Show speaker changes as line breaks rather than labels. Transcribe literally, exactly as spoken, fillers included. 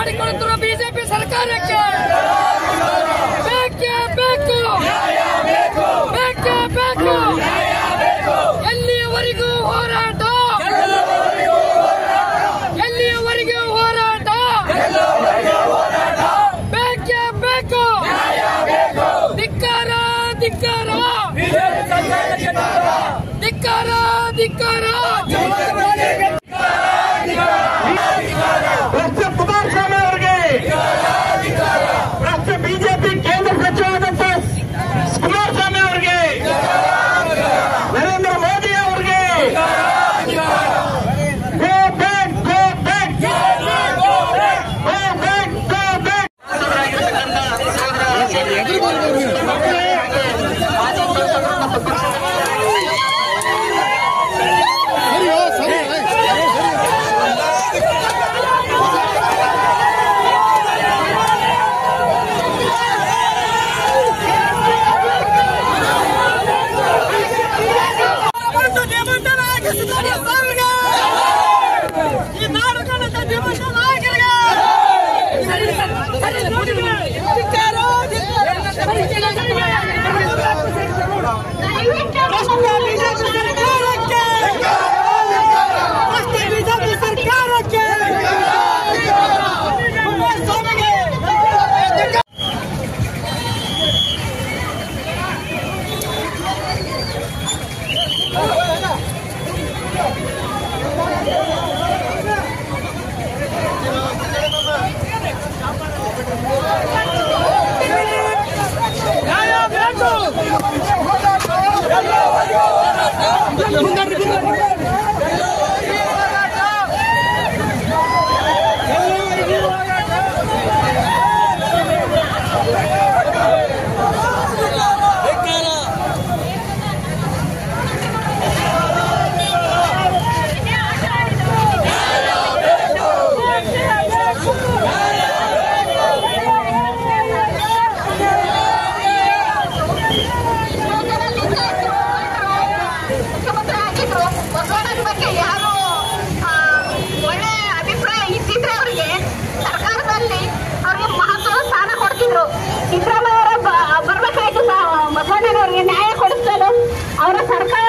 ಮಾಡಿಕೊಳ್ಳುತ್ತಿರುವ BJP ಸರ್ಕಾರಕ್ಕೆ ಬೇಕೇ ಬೇಕು, ಬೇಕೇ ಬೇಕು. ಎಲ್ಲಿಯವರೆಗೂ ಹೋರಾಟ, ಎಲ್ಲಿಯವರೆಗೂ ಹೋರಾಟ, ಬೇಕೇ ಬೇಕು. ಧಿಕ್ಕಾರ ಧಿಕ್ಕಾರ ಧಿಕ್ಕಾರ ಧಿಕ್ಕಾರ.
ರಾಷ್ಟ್ರ ಕುಮಾರಸ್ವಾಮಿ ಅವರಿಗೆ, ರಾಷ್ಟ್ರ ಬಿಜೆಪಿ ಕೇಂದ್ರ ಸಚಿವರಾದಂತ ಕುಮಾರಸ್ವಾಮಿ ಅವರಿಗೆ, ನರೇಂದ್ರ ಮೋದಿ ಅವರಿಗೆ go back, go back, go back, go back.
ಈ ನಾಡು ಕನ್ನಡ ದಿವಸ ನಾಯಕರಿಗೆ ಬಿಜೆಪಿ ಸರ್ಕಾರಕ್ಕೆ
ಸಿದ್ದರಾಮಯ್ಯ ಬರ್ಬೇಕಾಯ್ತು, ಬಸವಣ್ಣನವರಿಗೆ ನ್ಯಾಯ ಕೊಡಿಸಲು ಅವರ ಸರ್ಕಾರ